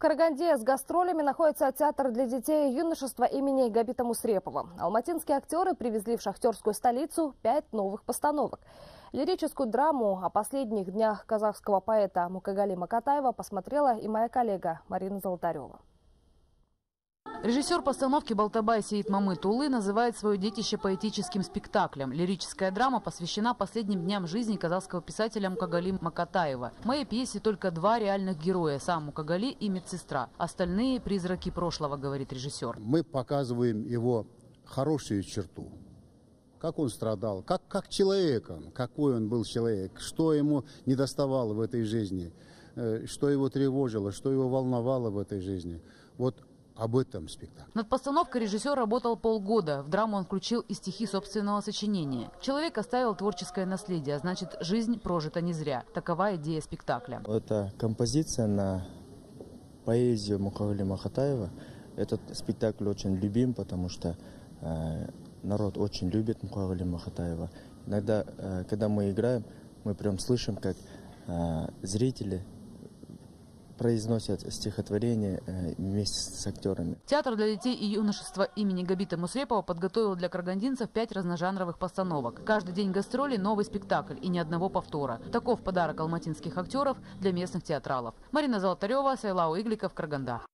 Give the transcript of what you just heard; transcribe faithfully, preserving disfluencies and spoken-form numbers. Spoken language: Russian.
Караганде с гастролями находится театр для детей и юношества имени Габита Мусрепова. Алматинские актеры привезли в шахтерскую столицу пять новых постановок. Лирическую драму о последних днях казахского поэта Мукагали Макатаева посмотрела и моя коллега Марина Золотарева. Режиссер постановки Балтабай Сеид Мамыт Улы называет свое детище поэтическим спектаклем. Лирическая драма посвящена последним дням жизни казахского писателя Мукагали Макатаева. В моей пьесе только два реальных героя – сам Мукагали и медсестра. Остальные – призраки прошлого, говорит режиссер. Мы показываем его хорошую черту. Как он страдал, как, как человек он, какой он был человек, что ему недоставало в этой жизни, что его тревожило, что его волновало в этой жизни. Вот об этом спектакль. Над постановкой режиссер работал полгода. В драму он включил и стихи собственного сочинения. Человек оставил творческое наследие, а значит, жизнь прожита не зря. Такова идея спектакля. Это композиция на поэзию Мукагали Макатаева. Этот спектакль очень любим, потому что э, народ очень любит Мукагали Макатаева. Иногда, э, когда мы играем, мы прям слышим, как э, зрители произносят стихотворения вместе с актерами. Театр для детей и юношества имени Габита Мусрепова подготовил для карагандинцев пять разножанровых постановок. Каждый день гастролей новый спектакль и ни одного повтора. Таков подарок алматинских актеров для местных театралов. Марина Золотарева, Сайлау Игликов, Караганда.